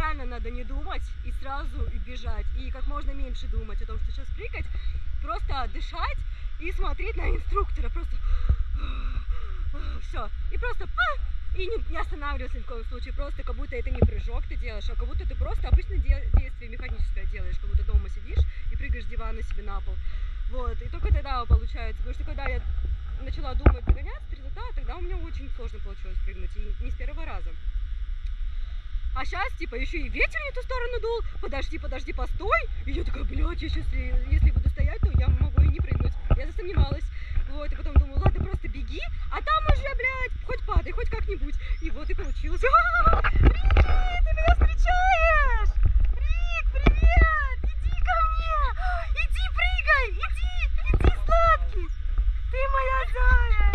реально надо не думать и сразу бежать. И как можно меньше думать о том, что сейчас прыгать. Просто дышать и смотреть на инструктора. Просто все. И просто и не останавливаться ни в коем случае. Просто как будто это не прыжок ты делаешь, а как будто ты просто обычное действие механическое делаешь. Как будто дома сидишь и прыгаешь с дивана себе на пол. Вот. И только тогда получается. Потому что когда я начала думать, догоняться результат, тогда у меня очень сложно получилось прыгнуть. И не с первого раза. А сейчас, типа, еще и ветер не в ту сторону дул. Подожди, постой. И я такая, блядь, я сейчас, если буду стоять, то я могу и не прыгнуть. Я засомневалась. Вот, и потом думаю, ладно, просто беги, а там уже, блядь, хоть падай, хоть как-нибудь. И вот и получилось. Рики, ты меня встречаешь! Рик, привет! Иди ко мне! Иди прыгай! Иди, сладкий! Ты моя зая!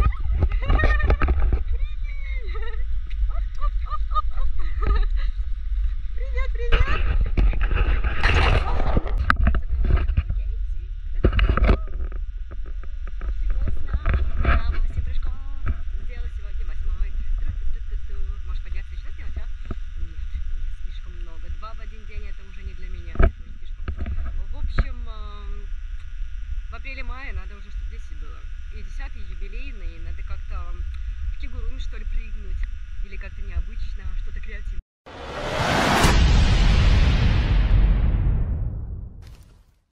В апреле-мае надо уже, чтобы 10 было. И 10-й юбилейный, надо как-то в кигуруми, что ли, прыгнуть. Или как-то необычно, что-то креативное.